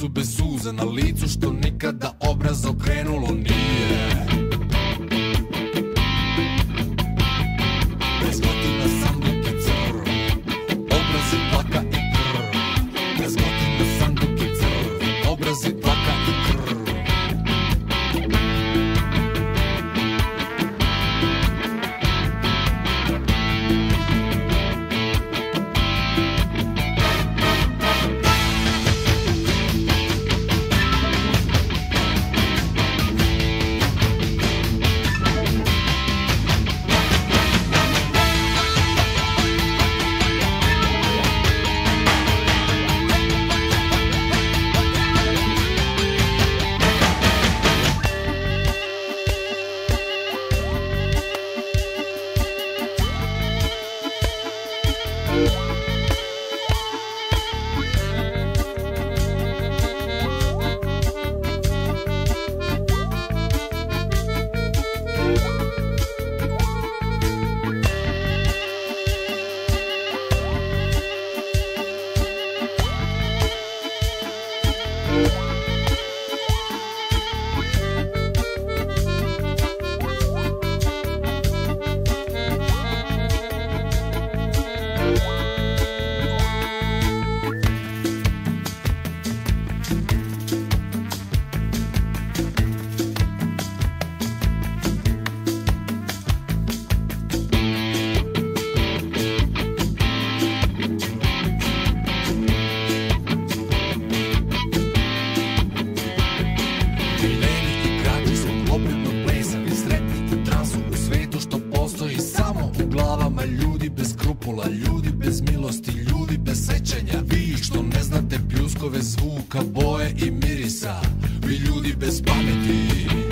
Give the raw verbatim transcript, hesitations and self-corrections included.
srcu bez suza, na licu što nikada obraz okrenulo nije. Bez gotina sanduk i crv, obrazi tlaka i krv. Bez gotina sanduk i crv, obrazi tlaka i krv. Ljudi bez milosti, ljudi bez sećanja. Vi što ne znate pljuskove zvuka, boje i mirisa. Vi ljudi bez pameti.